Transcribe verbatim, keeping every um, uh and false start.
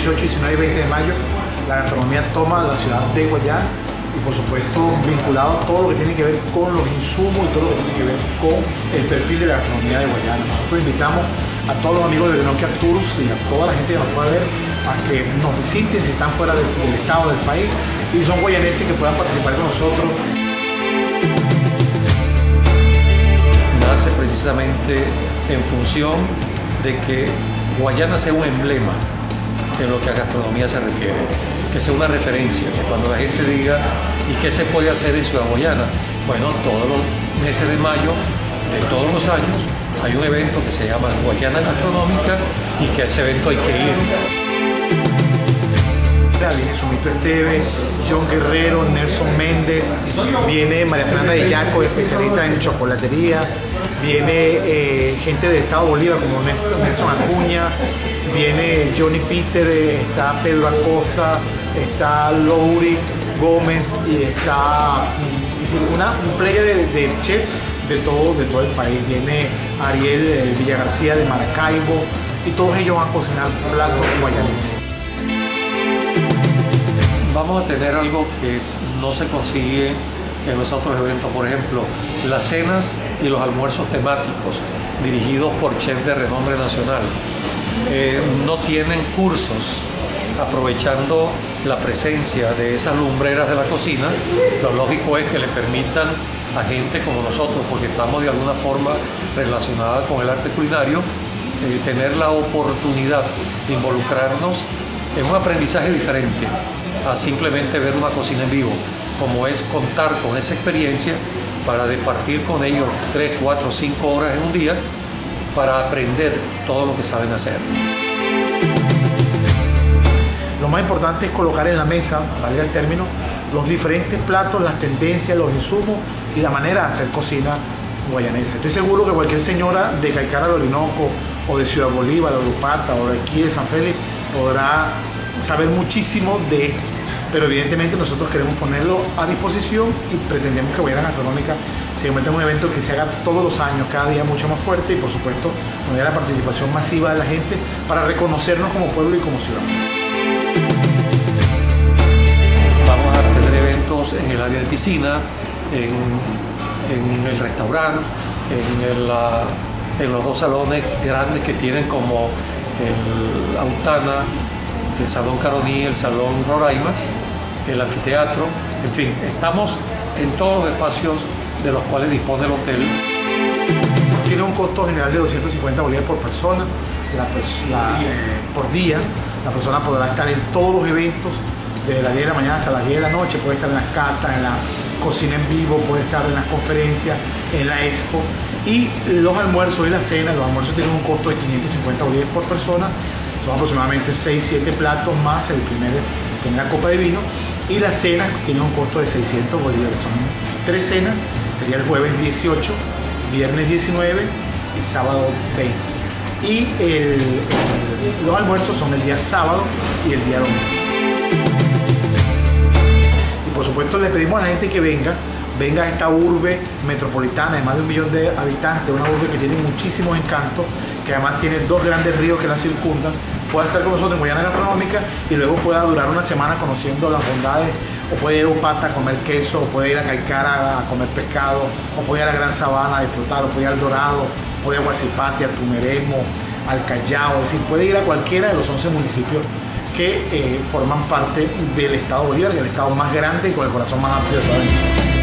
dieciocho, diecinueve y veinte de mayo, la gastronomía toma la ciudad de Guayana y por supuesto vinculado a todo lo que tiene que ver con los insumos y todo lo que tiene que ver con el perfil de la gastronomía de Guayana. Nosotros invitamos a todos los amigos de Orinoquia Tours y a toda la gente que nos pueda ver a que nos visiten si están fuera del, del estado, del país, y son guayaneses que puedan participar con nosotros. Nace precisamente en función de que Guayana sea un emblema en lo que a gastronomía se refiere, que sea una referencia, que cuando la gente diga ¿y qué se puede hacer en Ciudad Guayana? Bueno, todos los meses de mayo de todos los años hay un evento que se llama Guayana Gastronómica y que a ese evento hay que ir. Viene Sumito Esteve, John Guerrero, Nelson Méndez, viene María Fernanda de Yaco, especialista en chocolatería, viene eh, gente del Estado Bolívar como Nelson Acuña, viene Johnny Peter, está Pedro Acosta, está Lowry Gómez y está una, un player de, de chef de todo, de todo el país. Viene Ariel eh, Villagarcía de Maracaibo y todos ellos van a cocinar platos guayaneses. Vamos a tener algo que no se consigue en los otros eventos, por ejemplo, las cenas y los almuerzos temáticos dirigidos por chefs de renombre nacional. Eh, no tienen cursos aprovechando la presencia de esas lumbreras de la cocina. Lo lógico es que le permitan a gente como nosotros, porque estamos de alguna forma relacionada con el arte culinario, eh, tener la oportunidad de involucrarnos en un aprendizaje diferente a simplemente ver una cocina en vivo, como es contar con esa experiencia para departir con ellos tres, cuatro, cinco horas en un día para aprender todo lo que saben hacer. Lo más importante es colocar en la mesa, valga el término, los diferentes platos, las tendencias, los insumos y la manera de hacer cocina guayanesa. Estoy seguro que cualquier señora de Caicara de Orinoco o de Ciudad Bolívar o de Upata o de aquí de San Félix podrá saber muchísimo de esto, pero evidentemente nosotros queremos ponerlo a disposición y pretendemos que Guayana Gastronómica se convierta en un evento que se haga todos los años, cada día mucho más fuerte y por supuesto poner la participación masiva de la gente para reconocernos como pueblo y como ciudad. Vamos a tener eventos en el área de piscina, en, en el restaurante, en, el, en los dos salones grandes que tienen como el Autana, el Salón Caroní, el Salón Roraima, el anfiteatro, en fin, estamos en todos los espacios de los cuales dispone el hotel. Tiene un costo general de doscientos cincuenta bolívares por persona, la, la, eh, por día. La persona podrá estar en todos los eventos, desde las diez de la mañana hasta las diez de la noche, puede estar en las cartas, en la cocina en vivo, puede estar en las conferencias, en la expo. Y los almuerzos y la cena, los almuerzos tienen un costo de quinientos cincuenta bolívares por persona, son aproximadamente seis siete platos más el primer, la primera copa de vino, y la cena tiene un costo de seiscientos bolívares, son tres cenas, sería el jueves dieciocho, viernes diecinueve y sábado veinte. Y el, el, los almuerzos son el día sábado y el día domingo. Y por supuesto le pedimos a la gente que venga, venga a esta urbe metropolitana de más de un millón de habitantes, una urbe que tiene muchísimos encantos, que además tiene dos grandes ríos que la circundan, pueda estar con nosotros en Guayana Gastronómica y luego pueda durar una semana conociendo las bondades, o puede ir a Upata a comer queso, o puede ir a Caicara a comer pescado, o puede ir a la Gran Sabana a disfrutar, o puede ir al Dorado, o puede ir a Guasipate, a Tumeremo, al Callao, es decir, puede ir a cualquiera de los once municipios que eh, forman parte del Estado Bolívar, el estado más grande y con el corazón más amplio de toda Venezuela.